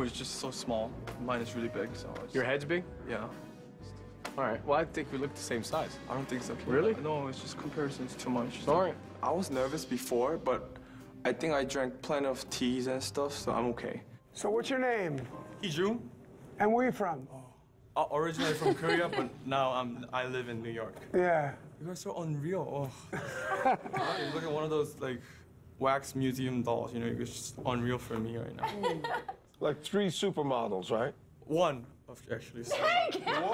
Your is just so small. Mine is really big, so it's... Your head's big? Yeah. All right. Well, I think we look the same size. I don't think so. Really? No, it's just comparison's too much. All right. I was nervous before, but I think I drank plenty of teas and stuff, so I'm okay. So what's your name? Heejun. And where are you from? Originally from Korea, but now I live in New York. Yeah. You guys are so unreal. Oh. You look at one of those like wax museum dolls. You know, you're just unreal for me right now. Like 3 supermodels, right? One of actually. So. Whoa!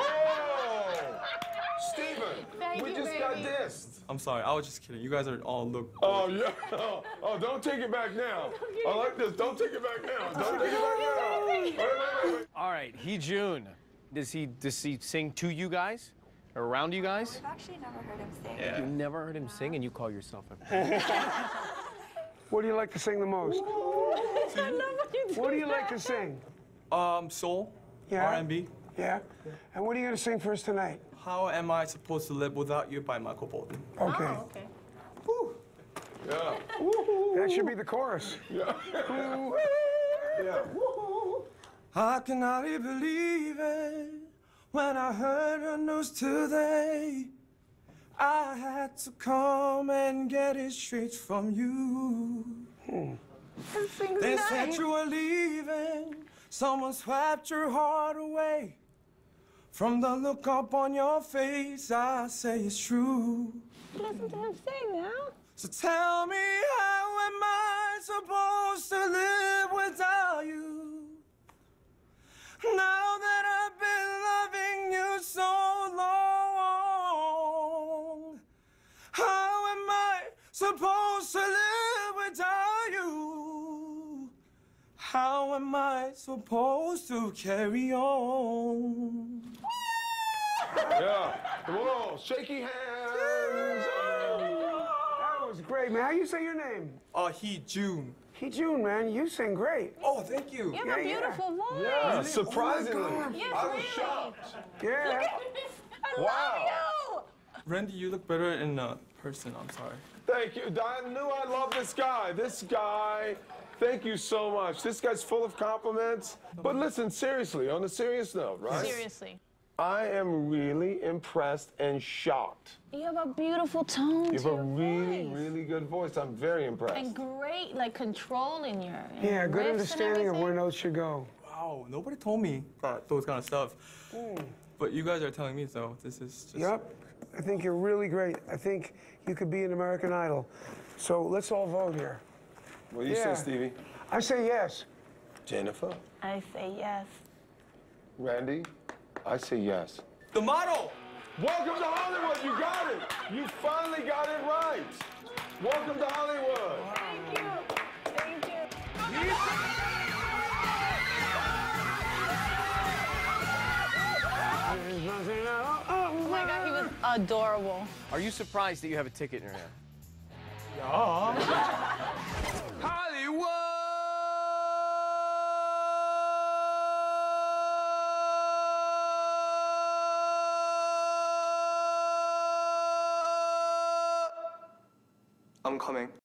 Steven, we just got dissed. I'm sorry, I was just kidding. You guys are all look. Oh, yeah. Oh, don't take it back now. I like this. Don't take it back now. Don't take it back now. Wait. All right, Heejun. Does he sing to you guys? Or around you guys? I've actually never heard him sing. Yeah. You never heard him sing and you call yourself a... What do you like to sing the most? What do you like to sing? Soul. Yeah. R&B. Yeah. And what are you going to sing for us tonight? How Am I Supposed to Live Without You by Michael Bolton. Okay. Oh, okay. Woo. Yeah. That should be the chorus. Yeah. Yeah. How can I believe it when I heard the news today? I had to come and get it straight from you. They said you were leaving, someone swept your heart away. From the look up on your face, I say it's true. Listen to him sing now. So tell me, how am I supposed to live without you? Now that I've been loving you so long, how am I supposed to live without you? How am I supposed to carry on? Yeah. Come on, shaky hands. That was great, man. How you say your name? Heejun. Heejun, man. You sing great. Oh, thank you. You have a beautiful voice. Yeah, Really? surprisingly. Oh my God. Yes, I was really. shocked. Yeah. I love you. Randy, you look better in person. I'm sorry. Thank you. I knew I loved this guy. This guy, thank you so much. This guy's full of compliments. But listen, seriously, on a serious note, right? Seriously. I am really impressed and shocked. You have a beautiful tone You to have a your really, voice. really good voice. I'm very impressed. And great, like, control in your Yeah, riffs good and understanding of where everything. notes should go. Wow, nobody told me those kind of stuff. But you guys are telling me, so this is just... Yep. I think you're really great. I think you could be an American Idol. So let's all vote here. What do you say, Stevie? I say yes. Jennifer? I say yes. Randy? I say yes. The model! Welcome to Hollywood. You got it. You finally got it right. Welcome to Hollywood. Thank you. Thank you. Oh my God, he was adorable. Are you surprised that you have a ticket in your hand? Hollywood! I'm coming.